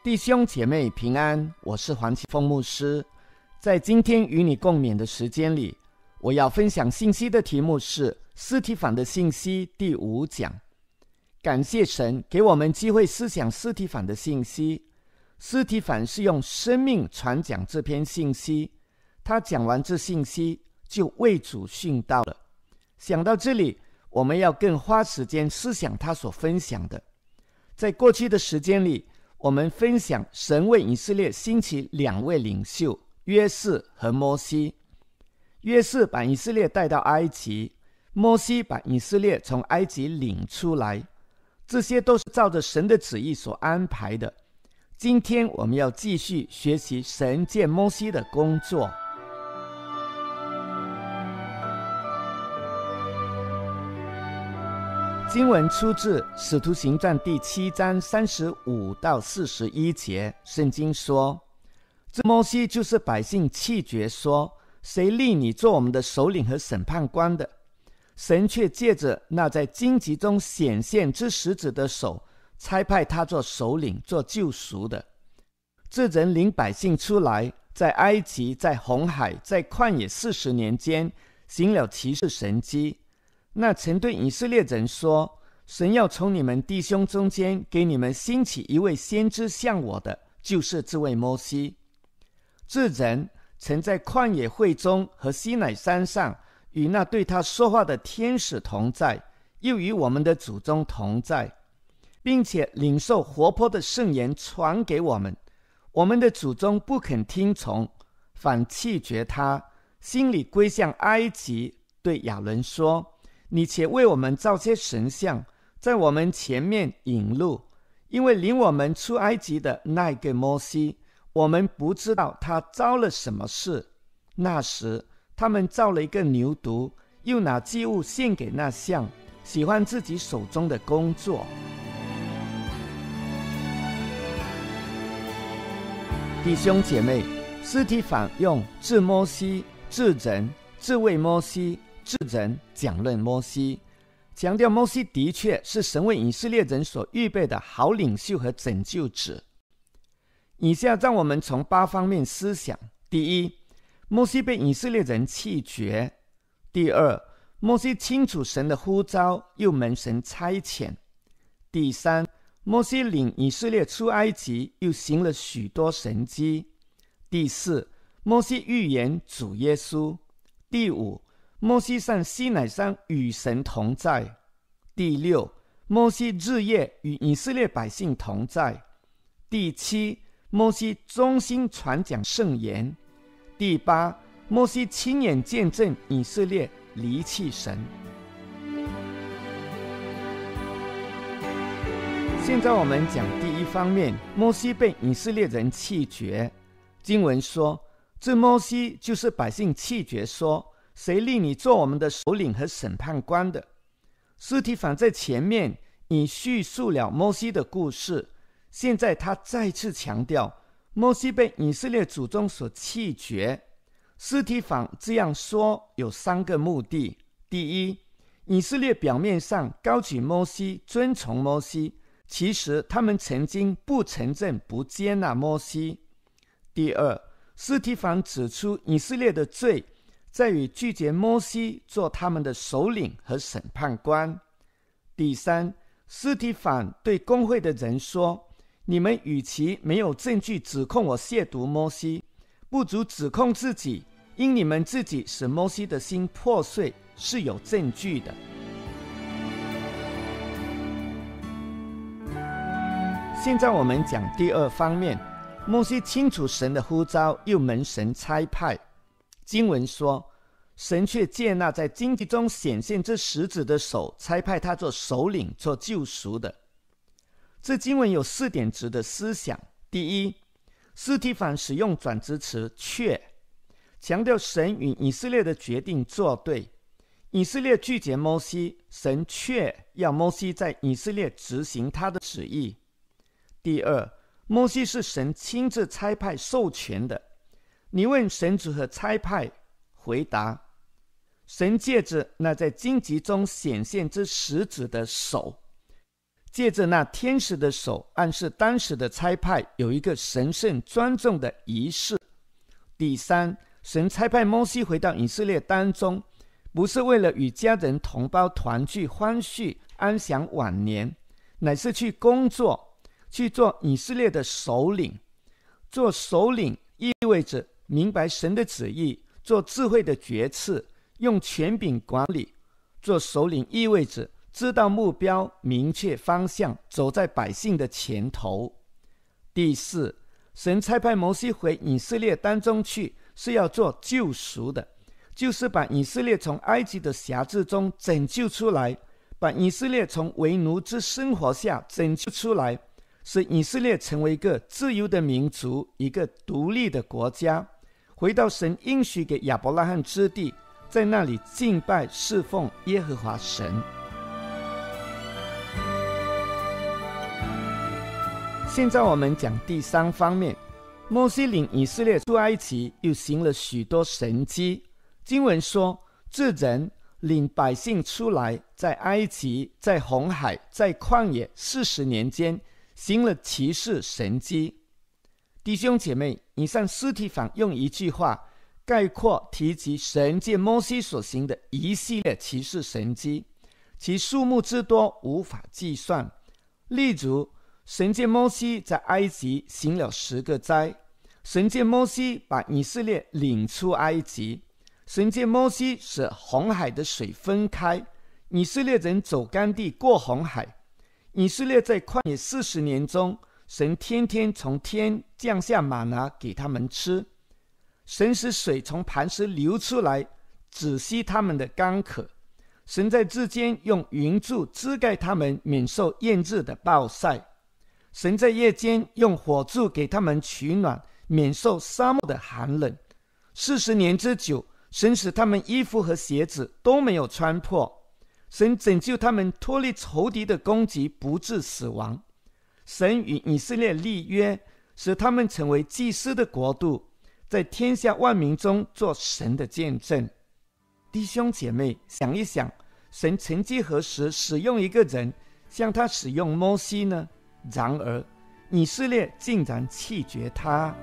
弟兄姐妹平安，我是黄启凤牧师。在今天与你共勉的时间里，我要分享信息的题目是司提反的信息第5讲。感谢神给我们机会思想司提反的信息。司提反是用生命传讲这篇信息，他讲完这信息就为主殉道了。想到这里，我们要更花时间思想他所分享的。在过去的时间里，我们分享神为以色列兴起2位领袖，约瑟和摩西。约瑟把以色列带到埃及，摩西把以色列从埃及领出来，这些都是照着神的旨意所安排的。今天我们要继续学习神借摩西的工作。经文出自《使徒行传》第7章35到41节。圣经说，这摩西就是百姓弃绝说，谁立你做我们的首领和审判官的？神却借着那在荆棘中显现之使者的手，差派他做首领，做救赎的。这人领百姓出来，在埃及，在红海，在旷野40年间，行了奇事神迹。那曾对以色列人说，神要从你们弟兄中间给你们兴起一位先知像我的，就是这位摩西。这人曾在旷野会中和西乃山上与那对他说话的天使同在，又与我们的祖宗同在，并且领受活泼的圣言传给我们。我们的祖宗不肯听从，反弃绝他，心里归向埃及，对亚伦说，你且为我们造些神像，在我们前面引路，因为领我们出埃及的那个摩西，我们不知道他遭了什么事。那时他们造了一个牛犊，又拿祭物献给那像，喜欢自己手中的工作。弟兄姐妹，司提反用治摩西、治人、治为摩西、治人讲论摩西，强调摩西的确是神为以色列人所预备的好领袖和拯救者。以下让我们从8方面思想。第一，摩西被以色列人弃绝。第二，摩西清楚神的呼召，又蒙神差遣。第三，摩西领以色列出埃及，又行了许多神迹。第四，摩西预言主耶稣。第五，摩西上西乃山与神同在。第六，摩西日夜与以色列百姓同在。第七，摩西忠心传讲圣言。第八，摩西亲眼见证以色列离弃神。现在我们讲第一方面，摩西被以色列人弃绝。经文说，这摩西就是百姓弃绝说，谁立你做我们的首领和审判官的？司提反在前面已叙述了摩西的故事，现在他再次强调摩西被以色列祖宗所弃绝。司提反这样说有3个目的。第一，以色列表面上高举摩西，尊崇摩西，其实他们曾经不承认、不接纳摩西。第二，司提反指出以色列的罪在于拒绝摩西做他们的首领和审判官。第三，司提反对公会的人说，你们与其没有证据指控我亵渎摩西，不如指控自己，因你们自己使摩西的心破碎，是有证据的。现在我们讲第二方面，摩西清楚神的呼召，又蒙神差派。经文说，神却接纳在荆棘中显现这使者的手，差派他做首领，做救赎的。这经文有4点值得思想。第一，司提反使用转职词却，强调神与以色列的决定作对。以色列拒绝摩西，神却要摩西在以色列执行他的旨意。第二，摩西是神亲自差派授权的。你问神如何差派？回答，神借着那在荆棘中显现之使者的手。 借着那天使的手，暗示当时的差派有一个神圣庄重的仪式。第三，神差派摩西回到以色列当中，不是为了与家人同胞团聚欢叙安享晚年，乃是去工作，去做以色列的首领。做首领意味着明白神的旨意，做智慧的决策，用权柄管理。做首领意味着知道目标，明确方向，走在百姓的前头。第四，神差派摩西回以色列当中去，是要做救赎的，就是把以色列从埃及的辖制中拯救出来，把以色列从为奴之生活下拯救出来，使以色列成为一个自由的民族，一个独立的国家，回到神应许给亚伯拉罕之地，在那里敬拜侍奉耶和华神。现在我们讲第三方面，摩西领以色列出埃及，又行了许多神迹。经文说，这人领百姓出来，在埃及，在红海，在旷野40年间，行了奇事神迹。弟兄姐妹，以上司提反用一句话概括提及神借摩西所行的一系列奇事神迹，其数目之多无法计算。例如，神借摩西在埃及行了10个灾，神借摩西把以色列领出埃及，神借摩西使红海的水分开，以色列人走干地过红海。以色列在旷野40年中，神天天从天降下玛拿给他们吃，神使水从磐石流出来，止息他们的干渴。神在日间用云柱遮盖他们，免受炎日的暴晒。神在夜间用火柱给他们取暖，免受沙漠的寒冷。40年之久，神使他们衣服和鞋子都没有穿破。神拯救他们脱离仇敌的攻击，不致死亡。神与以色列立约，使他们成为祭司的国度，在天下万民中做神的见证。弟兄姐妹，想一想，神曾几何时使用一个人像他使用摩西呢？然而以色列竟然弃绝他。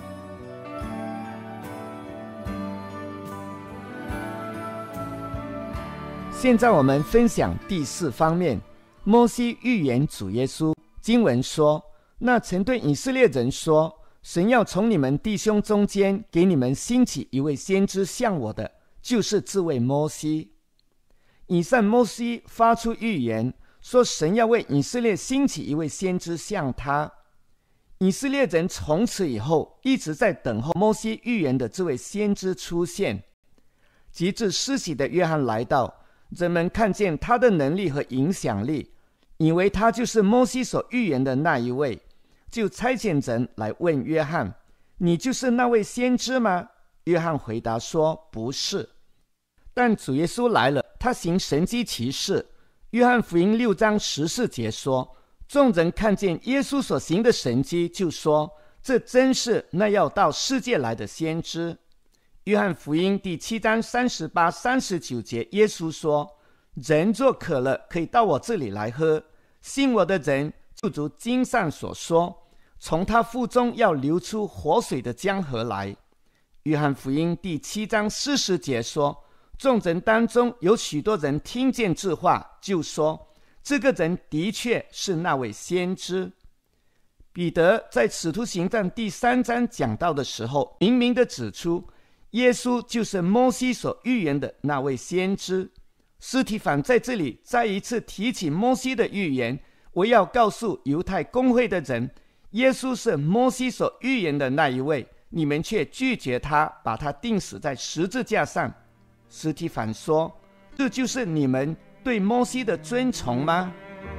现在我们分享第4方面，摩西预言主耶稣。经文说，那曾对以色列人说，神要从你们弟兄中间给你们兴起一位先知像我的，就是这位摩西。以上摩西发出预言，说神要为以色列兴起一位先知像他。以色列人从此以后一直在等候摩西预言的这位先知出现。及至施洗的约翰来到，人们看见他的能力和影响力，以为他就是摩西所预言的那一位，就差遣人来问约翰，你就是那位先知吗？约翰回答说，不是。但主耶稣来了，他行神迹奇事。约翰福音6章14节说，众人看见耶稣所行的神迹，就说，这真是那要到世界来的先知。约翰福音第7章38、39节，耶稣说，人若渴了，可以到我这里来喝，信我的人就如经上所说，从他腹中要流出活水的江河来。约翰福音第7章40节说，众人当中有许多人听见这话，就说，这个人的确是那位先知。彼得在使徒行传第3章讲到的时候，明明地指出，耶稣就是摩西所预言的那位先知。司提反在这里再一次提起摩西的预言，我要告诉犹太公会的人，耶稣是摩西所预言的那一位，你们却拒绝他，把他钉死在十字架上。司提反说，这就是你们对摩西的尊崇吗？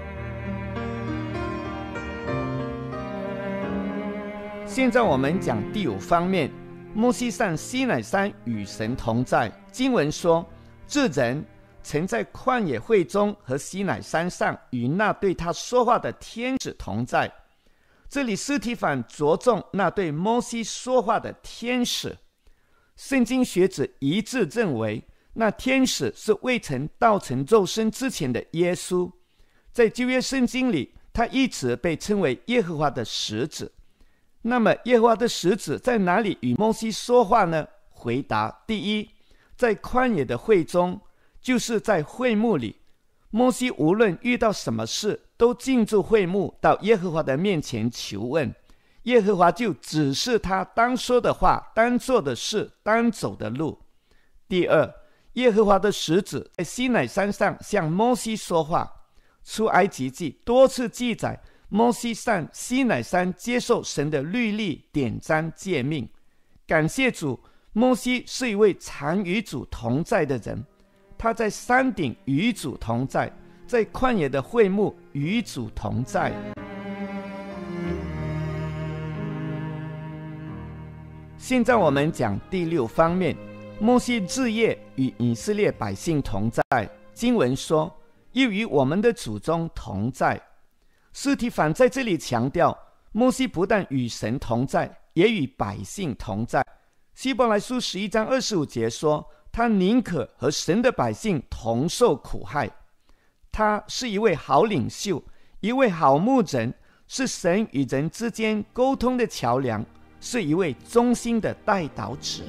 现在我们讲第5方面，摩西上西乃山与神同在。经文说，这人曾在旷野会中和西乃山上与那对他说话的天使同在。这里司提反着重那对摩西说话的天使。圣经学者一致认为，那天使是未曾道成肉身之前的耶稣。 在旧约圣经里，他一直被称为耶和华的使者。那么耶和华的使者在哪里与摩西说话呢？回答：第一，在旷野的会中，就是在会幕里。摩西无论遇到什么事，都进驻会幕，到耶和华的面前求问，耶和华就指示他当说的话、当做的事、当走的路。第二，耶和华的使者在西乃山上向摩西说话。出埃及记多次记载摩西上西乃山接受神的律例、典章、诫命。感谢主，摩西是一位常与主同在的人，他在山顶与主同在，在旷野的会幕与主同在。现在我们讲第6方面，摩西日夜与以色列百姓同在。经文说，又与我们的祖宗同在。司提反在这里强调，摩西不但与神同在，也与百姓同在。希伯来书11章25节说，他宁可和神的百姓同受苦害。他是一位好领袖，一位好牧人，是神与人之间沟通的桥梁，是一位忠心的代祷者。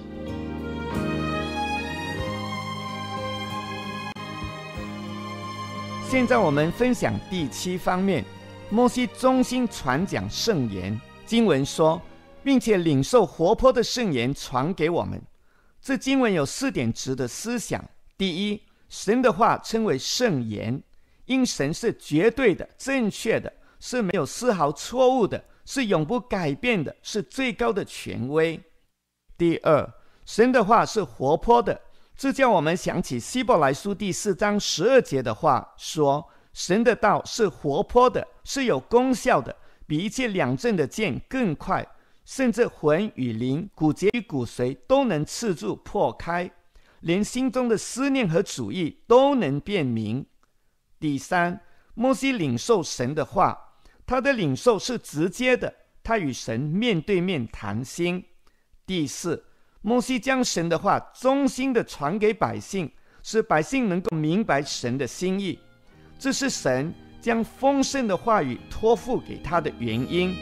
现在我们分享第7方面，摩西忠心传讲圣言。经文说，并且领受活泼的圣言传给我们。这经文有4点值得思想。第一，神的话称为圣言，因神是绝对的、正确的，是没有丝毫错误的，是永不改变的，是最高的权威。第二，神的话是活泼的，这叫我们想起希伯来书第4章12节的话，说神的道是活泼的，是有功效的，比一切两刃的剑更快，甚至魂与灵、骨节与骨髓都能刺入破开，连心中的思念和主意都能辨明。第三，摩西领受神的话，他的领受是直接的，他与神面对面谈心。第四，摩西将神的话忠心地传给百姓，使百姓能够明白神的心意，这是神将丰盛的话语托付给他的原因。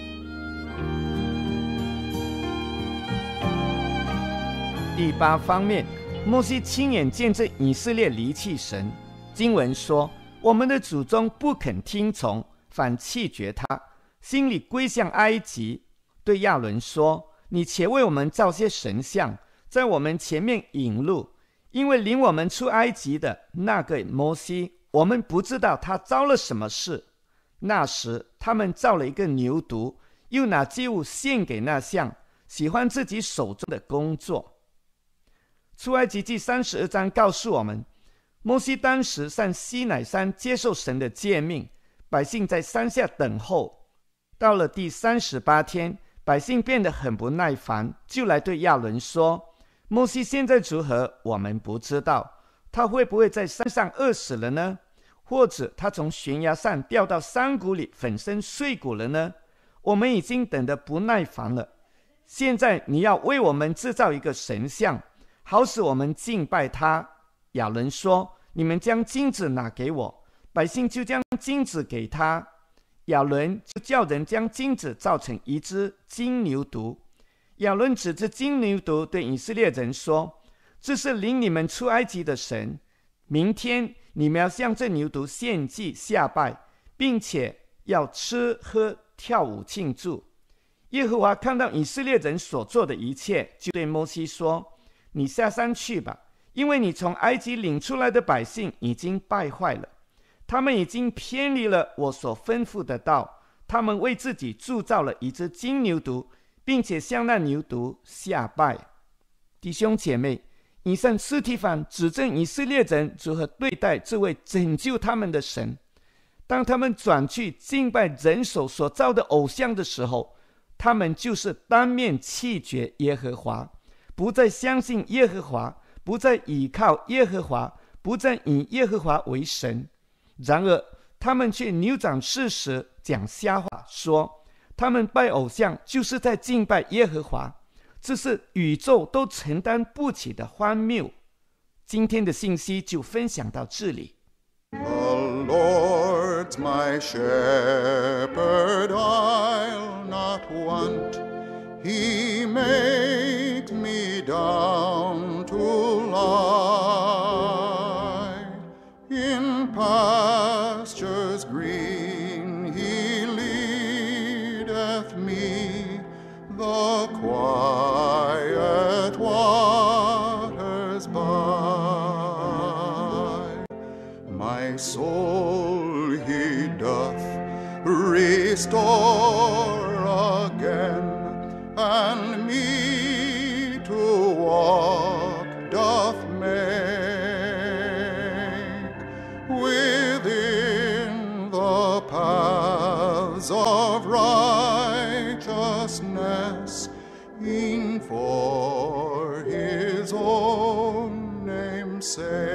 第8方面，摩西亲眼见证以色列离弃神。经文说，我们的祖宗不肯听从，反弃绝他，心里归向埃及，对亚伦说，你且为我们造些神像，在我们前面引路，因为领我们出埃及的那个摩西，我们不知道他遭了什么事。那时他们造了一个牛犊，又拿祭物献给那像，喜欢自己手中的工作。出埃及记32章告诉我们，摩西当时上西乃山接受神的诫命，百姓在山下等候。到了第38天，百姓变得很不耐烦，就来对亚伦说，摩西现在如何，我们不知道，他会不会在山上饿死了呢？或者他从悬崖上掉到山谷里粉身碎骨了呢？我们已经等得不耐烦了，现在你要为我们制造一个神像，好使我们敬拜他。亚伦说，你们将金子拿给我。百姓就将金子给他，亚伦就叫人将金子造成一只金牛犊。亚伦指着金牛犊对以色列人说，这是领你们出埃及的神，明天你们要向这牛犊献祭下拜，并且要吃喝跳舞庆祝。耶和华看到以色列人所做的一切，就对摩西说，你下山去吧，因为你从埃及领出来的百姓已经败坏了，他们已经偏离了我所吩咐的道，他们为自己铸造了一只金牛犊，并且向那牛犊下拜。弟兄姐妹，以上司提反指证以色列人如何对待这位拯救他们的神。当他们转去敬拜人手所造的偶像的时候，他们就是当面弃绝耶和华，不再相信耶和华，不再倚靠耶和华，不再以耶和华为神。然而他们却扭转事实，讲瞎话，说他们拜偶像就是在敬拜耶和华，这是宇宙都承担不起的荒谬。今天的信息就分享到这里。The Lord Lord's my shepherd, I'll not want. He makes me down to lie in pastures green. He leadeth me the quiet waters by. My soul he doth restore again, and me to walk doth make within the paths of righteousness, e'en for his own name's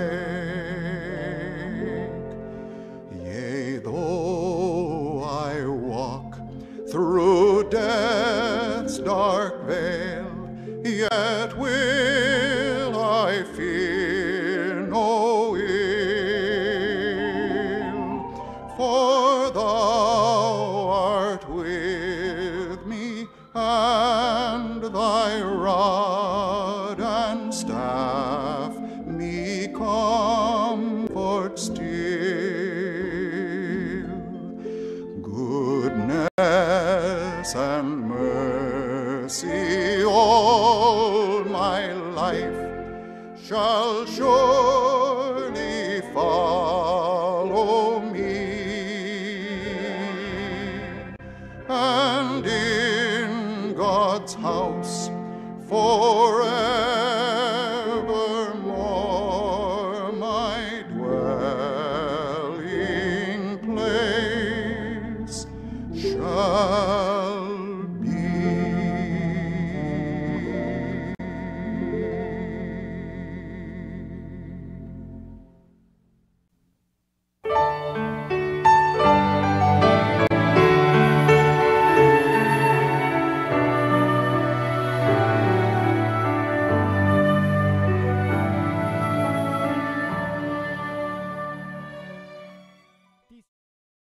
sake. Yea, though I walk through death's dark vale, yet will I fear no ill, for thou art with me, and thy rod and staff me comfort still. Goodness and mercy all my life shall surely follow me, and in God's house forevermore. My dwelling